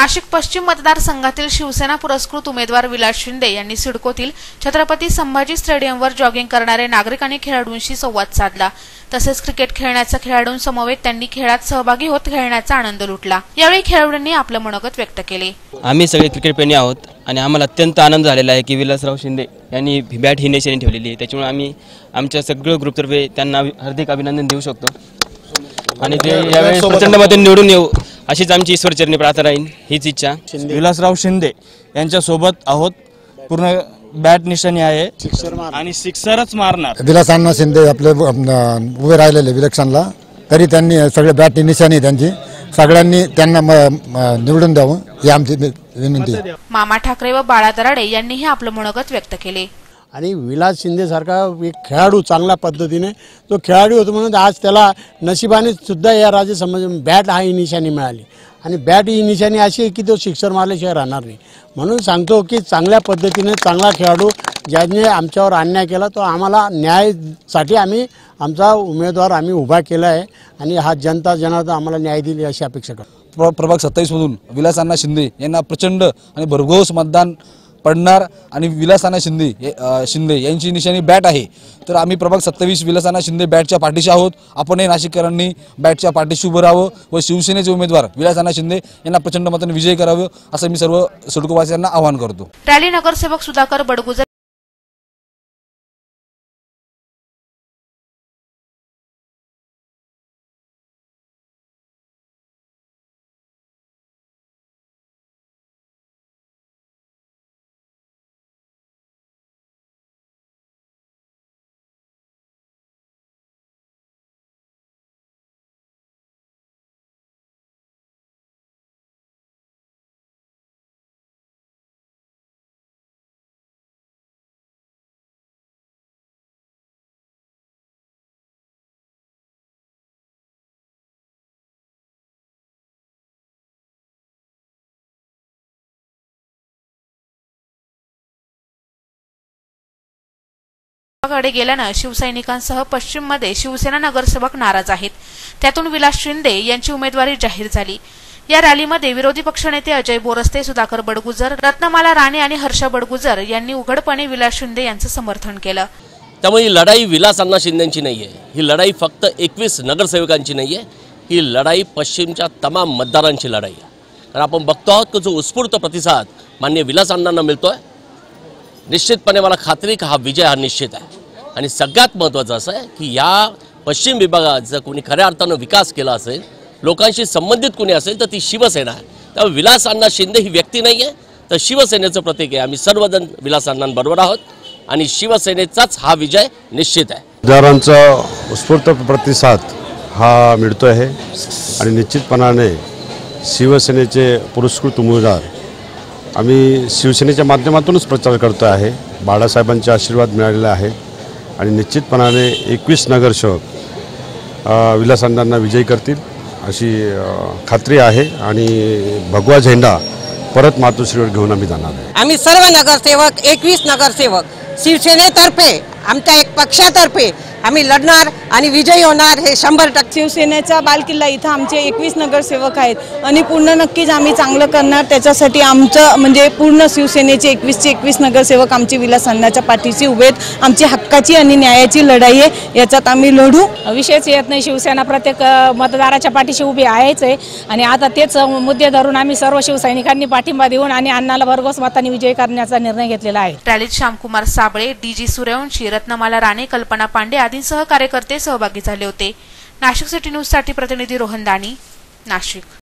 नाशिक पश्चिम मतदारसंघातील शिवसेना पुरस्कृत उमेदवार विलास शिंदे यांनी सिडकोतील छत्रपती संभाजी स्टेडियमवर जॉगिंग करणारे नागरिक आणि खेळाडूंशी संवाद साधला। तसेच क्रिकेट खेळण्याच्या खेळाडूंसमवेत त्यांनी खेळात सहभागी होत खेळण्याचा आनंद लुटला। यावेळी खेळाडूंनी आपलं मनोगत व्यक्त केले। आम्ही सगळे क्रिकेटप्रेमी आहोत आणि आम्हाला अत्यंत आनंद झालेला आहे की विलासराव शिंदे यांनी बॅट ही निशाणी ठेवलेली आहे। त्याच्यामुळे आम्ही आमच्या सगळ्या ग्रुपतर्फे त्यांना हार्दिक अभिनंदन देऊ शकतो आणि ते यावेळी प्रचंड मताने निवडून येऊ अशीच आमची ईश्वरचरणी प्रार्थना राहील, हीच इच्छा। विलासराव शिंदे यांच्या सोबत आहोत, पूर्ण बॅट निशाणी आहे आणि सिक्सरच मारणार। विलासांना शिंदे आपले उभे राहिलेले इलेक्शनला, तरी त्यांनी सगळे बॅट निशाणी त्यांची, सगळ्यांनी त्यांना निवडून द्यावं ही आमची विनंती आहे। मामा ठाकरे व बाळा दराडे यांनीही आपलं मनोगत व्यक्त केले। आणि विलास शिंदे सारखा एक खेळाडू चांगल्या पद्धतीने तो खेळाडू होतो म्हणून आज त्याला नशिबाने सुद्धा या राज्य समाज बॅट हा ही निशाणी मिळाली आणि बॅट ही निशाणी अशी आहे की तो सिक्सर मारल्याशिवाय राहणार नाही। म्हणून सांगतो की चांगल्या पद्धतीने चांगला खेळाडू ज्याने आमच्यावर अन्याय केला तो आम्हाला न्यायासाठी आम्ही आमचा उमेदवार आम्ही उभा केला आहे आणि हा जनता जनार्दन आम्हाला न्याय दिली अशी अपेक्षा करतो। प्रभाग 27 मधून विलासांना शिंदे यांना प्रचंड आणि भरघोस मतदान पडणार आणि विलासांना शिंदे यांची निशाणी बॅट आहे। तर आम्ही प्रभाग 27 विलासांना शिंदे बॅटच्या पाठीशी आहोत। आपणही नाशिककरांनी बॅटच्या पाठीशी उभं राहावं व शिवसेनेचे उमेदवार विलासांना शिंदे यांना प्रचंड मताने विजयी करावं असं मी सर्व सिडकोवासियांना आवाहन करतो। रॅली नगरसेवक सुधाकर बडगुजर कडे गेल्यानं शिवसैनिकांसह पश्चिममध्ये शिवसेना नगरसेवक नाराज आहेत। त्यातून विलास शिंदे यांची उमेदवारी जाहीर झाली। या रॅलीमध्ये विरोधी पक्षनेते अजय बोरस्ते, सुधाकर बडगुजर, रत्नमाला राणे आणि हर्ष बडगुजर यांनी उघडपणे विलास शिंदे यांचं समर्थन केलं। त्यामुळे ही लढाई विलासांना शिंदेची नाहीये, ही लढाई फक्त 21 नगरसेवकांची नाहीये, ही लढाई पश्चिमच्या तमाम मतदारांची लढाई आहे। कारण आपण बघतो आहोत की जो उत्स्फूर्त प्रतिसाद माननीय विलासांना मिळतोय, निश्चितपणे मला खात्री का हा विजय हा निश्चित आहे। आणि सगळ्यात महत्त्वाचं असं आहे की या पश्चिम विभागात जर कोणी खऱ्या अर्थानं विकास केला असेल, लोकांशी संबंधित कोणी असेल तर ती शिवसेना आहे। त्यामुळे विलासांना शिंदे ही व्यक्ती नाही आहे तर शिवसेनेचं प्रतीक आहे। आम्ही सर्वजण विलासांबरोबर आहोत आणि शिवसेनेचाच हा विजय निश्चित आहे। मतदारांचा उत्स्फूर्त प्रतिसाद हा मिळतो आहे आणि निश्चितपणाने शिवसेनेचे पुरस्कृत उमेदवार आम्ही शिवसेनेच्या माध्यमातूनच प्रचार करतो आहे। बाळासाहेबांचे आशीर्वाद मिळालेला आहे आणि निश्चितपणाने 21 नगरसेवक विलासांना विजयी करतील अशी खात्री आहे आणि भगवा झेंडा परत मातोश्रीवर घेऊन आम्ही जाणार आहे। आम्ही सर्व नगरसेवक 21 नगरसेवक शिवसेनेतर्फे आमच्या एक पक्षातर्फे आम्ही लढणार आणि विजयी होणार हे 100%। शिवसेनेचा बालकिल्ला इथं आमचे 21 नगरसेवक आहेत आणि पूर्ण नक्कीच आम्ही चांगलं करणार। त्याच्यासाठी आमचं म्हणजे पूर्ण शिवसेनेचे 21 नगरसेवक आमचे विलासांनाच्या पाठीशी उभे आहेत। आमची हक्काची आणि न्यायाची लढाई आहे, याच्यात आम्ही लढू। विशेष येत नाही, शिवसेना प्रत्येक मतदाराच्या पाठीशी उभी आहेच आहे आणि आता तेच मुद्दे धरून आम्ही सर्व शिवसैनिकांनी पाठिंबा देऊन आणि अण्णाला भरघोस मतांनी विजय करण्याचा निर्णय घेतलेला आहे। रॅलीत श्यामकुमार साबळे, डीजी सूर्यवंशी, रत्नमाला राणे, कल्पना पांडे आदींसह कार्यकर्ते सहभागी झाले होते। नाशिक सिटी न्यूज साठी प्रतिनिधी रोहन दाणी, नाशिक।